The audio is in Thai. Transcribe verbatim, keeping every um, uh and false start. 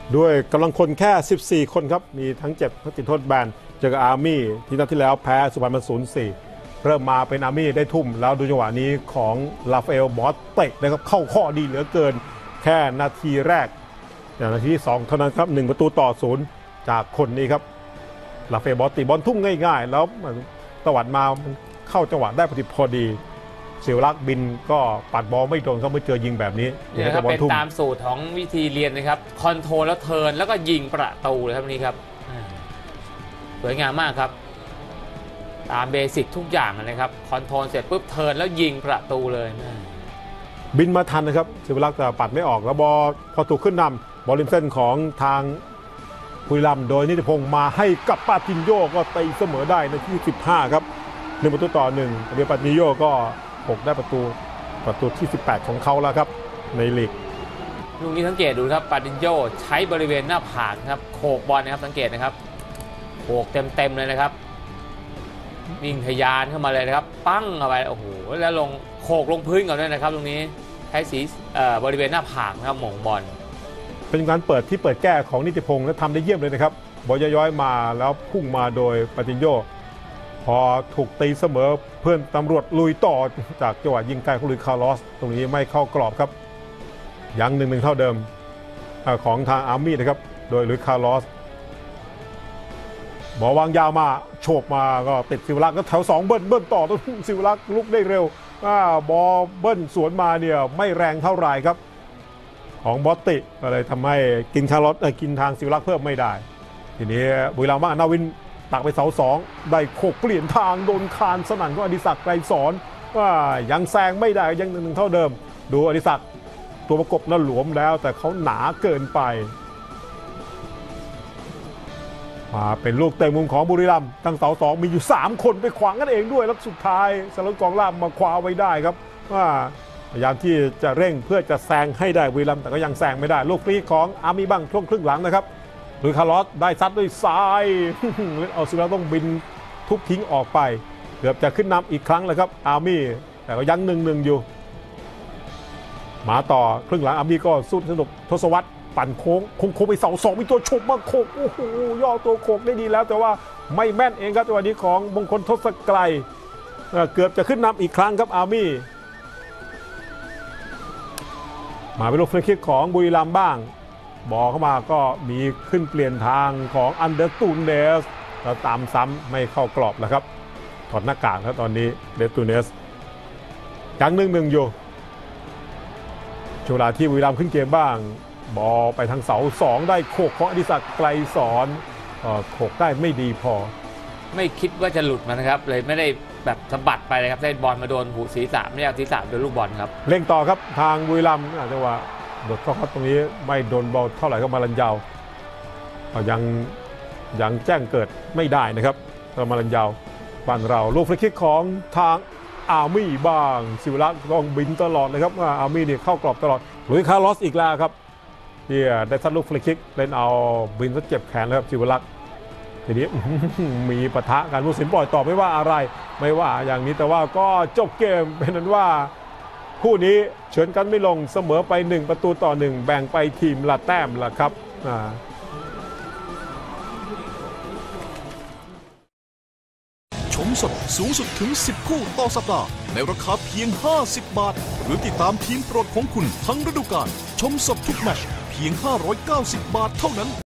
ด้วยกำลังคนแค่สิบสี่คนครับมีทั้งเจ็บทั้งติดโทษแบนเจอกับอาร์มี่ที่นัดที่แล้วแพ้สุพรรณมา ศูนย์ สี่ เริ่มมาเป็นอาร์มี่ได้ทุ่มแล้วดูจังหวะนี้ของลาฟาเอลบอสเตะนะครับเข้าข้อดีเหลือเกินแค่นาทีแรกอย่างนาทีที่สองเท่านั้นครับหนึ่งประตูต่อศูนย์จากคนนี้ครับลาฟาเอลบอสตีบอลทุ่มง่ายๆแล้วตวัดมาเข้าจังหวะได้พอดีพอดีเสียวลักบินก็ปัดบอลไม่โดนเขาไม่เจอยิงแบบนี้นี่ครับเป็นตามสูตรของวิธีเรียนนะครับคอนโทรลแล้วเทิร์นแล้วก็ยิงประตูเลยครับนี้ครับสวยงามมากครับตามเบสิกทุกอย่างนะครับคอนโทรลเสร็จปุ๊บเทิร์นแล้วยิงประตูเลยบินมาทันนะครับเสียวลักแต่ปัดไม่ออกแล้วบอลพอถูกขึ้นนำบอลริมเส้นของทางบุรีรัมย์โดยนิติพงษ์มาให้กับปาตินโยก็ตีเสมอได้ในที่สิบห้าครับหนึ่งประตูต่อหนึ่งเดียปาตินโยก็หกได้ประตูประตูที่สิบแปดของเขาแล้วครับในลีกลูกนี้สังเกตดูครับปาตินโยใช้บริเวณหน้าผากครับโขกบอลนะครับสังเกตนะครับโขกเต็มๆเลยนะครับวิ่งทะยานเข้ามาเลยนะครับปั้งเข้าไปโอ้โหแล้วลงโขกลงพื้นก่อนด้วยนะครับตรงนี้ใช้สีบริเวณหน้าผากนะครับหม่งบอลเป็นการเปิดที่เปิดแก้ของนิติพงษ์และทำได้เยี่ยมเลยนะครับบอลย้อยๆมาแล้วพุ่งมาโดยปาตินโยพอถูกตีเสมอเพื่อนตำรวจลุยต่อจากจังหวะยิงไกลของลุยคาร์ลอสตรงนี้ไม่เข้ากรอบครับยังหนึ่งหนึ่งเท่าเดิมของทางอาร์มี่นะครับโดยลุยคาร์ลอสบอลวางยาวมาโฉบมาก็ติดศิวลักษณ์ก็แถวสองเบิ้ลเบิ้ลต่อต้องศิวลักษณ์ลุกได้เร็วบอลเบิ้ลสวนมาเนี่ยไม่แรงเท่าไหร่ครับของบอสติก็เลยทำให้กินคาร์ลอสกินทางศิวลักษณ์เพิ่มไม่ได้ทีนี้บุรีรัมย์ว่านาวินตักไปเสาสองได้โขกเปลี่ยนทางโดนคานสนั่นของอดิศักดิ์ไกรสอนว่ายังแซงไม่ได้ยังหนึ่งหนึ่งเท่าเดิมดูอดิศักดิ์ตัวประกบน่าหลวมแล้วแต่เขาหนาเกินไปมาเป็นลูกเตะมุมของบุรีรัมย์ตั้งเสาสองมีอยู่สามคนไปขวางกันเองด้วยแล้วสุดท้ายสลับกองล่ามมาคว้าไว้ได้ครับว่าพยายามที่จะเร่งเพื่อจะแซงให้ได้บุรีรัมย์แต่ก็ยังแซงไม่ได้ลูกฟรีของอาร์มี่บ้างช่วงครึ่งหลังนะครับลุยคาร์ลอสได้ซัดด้วยซ้ายเอาซิลาต้องบินทุบทิ้งออกไปเกือบจะขึ้นนำอีกครั้งเลยครับอาร์มี่แต่ก็ยังหนึ่งหนึ่งอยู่มาต่อครึ่งหลังอาร์มี่ก็สุดสนุกทศวรรษปั่นโค้งโค้งไปเสาสองมีตัวฉกมาโขกโอ้โหย่อตัวโขกได้ดีแล้วแต่ว่าไม่แม่นเองครับจังหวะนี้ของมงคลทศไกรเกือบจะขึ้นนำอีกครั้งครับอาร์มี่มาเป็นลูกฟรีคิกของบุรีรัมย์บ้างบอลเข้ามาก็มีขึ้นเปลี่ยนทางของอันเดอร์ตูเนสแล้วตามซ้ำไม่เข้ากรอบแล้วครับถอดหน้ากากแล้วตอนนี้เดตูเนสยังหนึ่งหนึ่งอยู่ช่วงเวลาที่บุรีรัมย์ขึ้นเกมบ้างบอลไปทางเสาสองได้โขกของอดิศักดิ์ไกรสอนโขกได้ไม่ดีพอไม่คิดว่าจะหลุดมานะครับเลยไม่ได้แบบสะบัดไปเลยครับได้บอลมาโดนหูศีรษะไม่ได้ศีรษะโดนลูกบอลครับเล่งต่อครับทางบุรีรัมย์จังหวะโดดเข้าครับตรงนี้ไม่โดนบอลเท่าไหร่ก็มาลันยาวยังยังแจ้งเกิดไม่ได้นะครับมาลันยาวบ้านเราลูกฟรีคิกของทางอาร์มี่บ้างศิวลักษณ์ต้องบินตลอดเลยครับว่าอาร์มี่เนี่ยเข้ากรอบตลอดลุยคาร์ลอสอีกแล้วครับที่ได้ซัดลูกฟรีคิกเล่นเอาบินซะเจ็บแขนแล้วครับศิวลักษณ์ทีนี้มีปะทะกันผู้สินปล่อยต่อไม่ว่าอะไรไม่ว่าอย่างนี้แต่ว่าก็จบเกมเป็นนั้นว่าคู่นี้เฉือนกันไม่ลงเสมอไปหนึ่งประตูต่อหนึ่งแบ่งไปทีมละแต้มละครับชมสดสูงสุดถึงสิบคู่ต่อสัปดาห์ในราคาเพียงห้าสิบบาทหรือติดตามทีมโปรดของคุณทั้งฤดูกาลชมสดทุกแมตช์เพียงห้าร้อยเก้าสิบบาทเท่านั้น